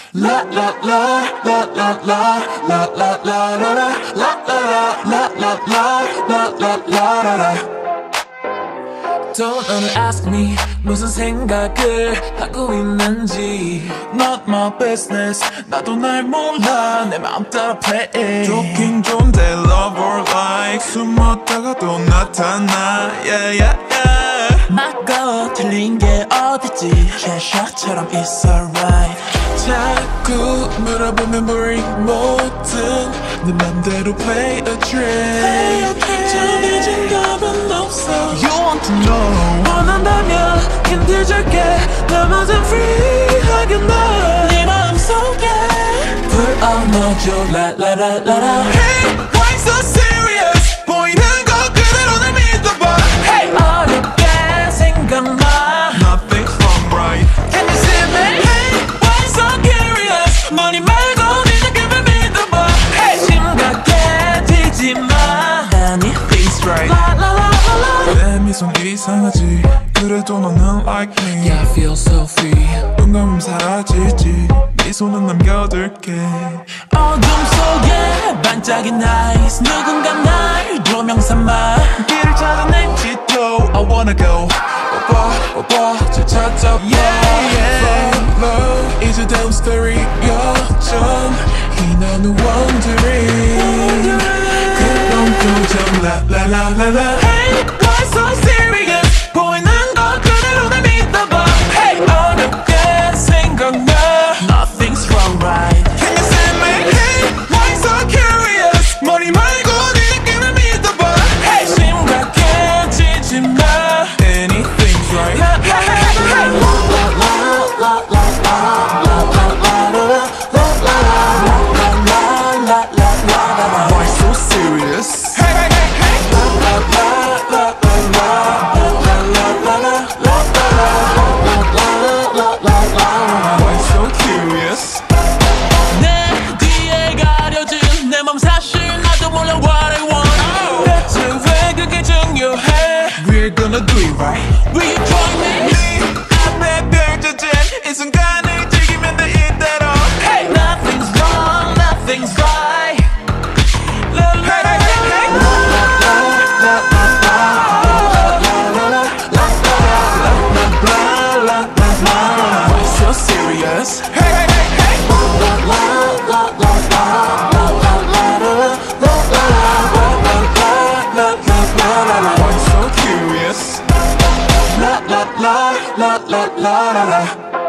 La la la la la la la la la la la la la la la la la la. Don't ask me 무슨 생각을 하고 있는지. Not my business. 나도 날 몰라. 내 마음 따라 play. 좋긴 좋은데 love or like 숨었다가 또 나타나. Yeah yeah yeah. 맞고 틀린 게 어딨지. Cheshire처럼 it's alright. 자꾸 물어보면 boring 뭐든 내 맘대로 play a trick. 정해진 답은 없어. You want to know. 원한다면 힘들줄게. 나머진 free 하겠나. 네 마음속에 불 넣어줘. La la la la la. Hey, why so serious? 보이는 거 그대로 날 믿어봐. Hey, 어렵게 생각마. Nothing's wrong right. Can you see me? Hey, why so curious? 머리 말고 네 느낌을 믿어봐. Hey, 심각해지지 마. Anything's right. La la la la la. 내 미소 이상하지. 그래도 너는 like me. Yeah, I feel so free. 눈 감으면 사라지지. 미소는 남겨둘게. 어둠 속에 반짝인 eyes. 누군가 날 조명 삼아 길을 찾아낸지 또 I wanna go. 오빠 저 찾아봐. Yeah yeah. Follow 이제 다음 스토리 여전 희나는 wondering. 그런 표정 la la la la la. Hey, why so serious? 보이는 거 그대로 날 믿어봐. Hey, 어렵게 생각나. Nothing's wrong right. Can you see me? Hey, why so curious? 머리 말고 네 느낌을 믿어봐. Hey, 심각해지지 마. Anything's right. La la la la la la. Why so serious? Hey, hey, hey, hey. Why so curious? 내 뒤에 가려진 내 맘 사실 나도 몰라 what I want. 대체 왜 그게 중요해? We're gonna do it right. Will you join me? 네 앞에 펼쳐진 이 순간을 즐기면 돼 이대로. Hey, nothing's wrong, nothing's right. La la la la. Why so serious? Hey hey hey hey. Why so curious? La la la la la la la.